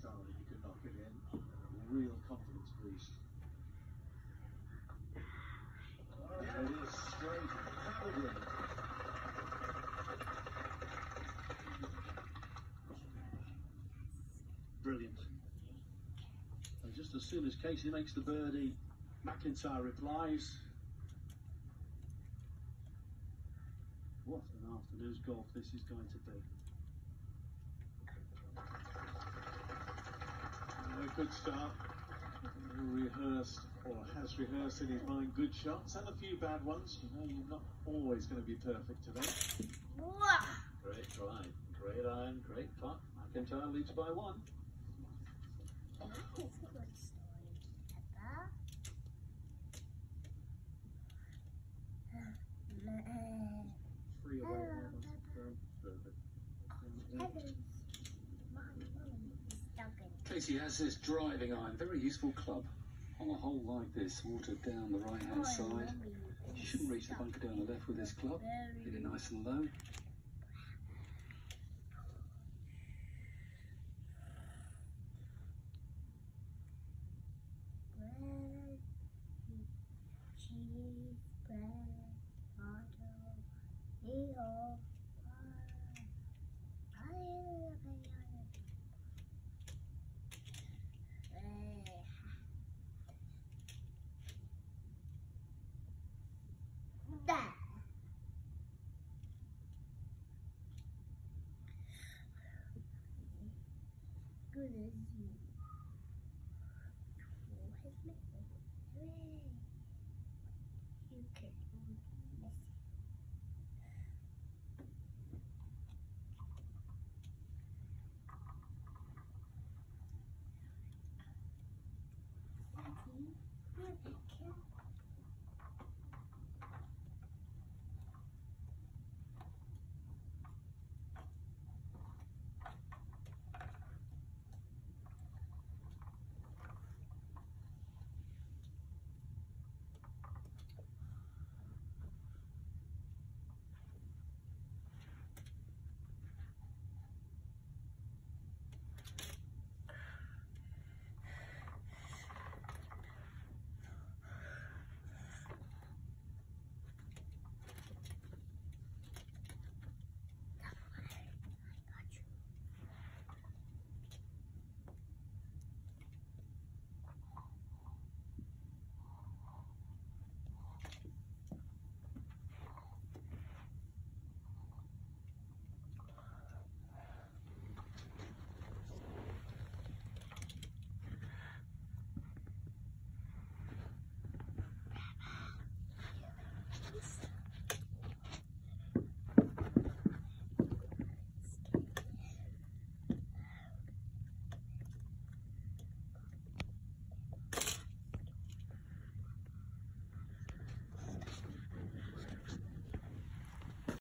star if you could knock it in. A real confidence boost. There it is, straight, brilliant. Brilliant. And just as soon as Casey makes the birdie, McIntyre replies. What an afternoon's golf this is going to be. A good start. Rehearsed, or has rehearsed in his mind, good shots and a few bad ones. You know, you're not always going to be perfect today. Great try, great iron, great putt. McIntyre leads by 1. Three away. Casey has this driving iron, very useful club. On a hole like this, water down the right-hand side. You shouldn't reach the bunker down the left with this club. Hit it nice and low. Good as you. You can.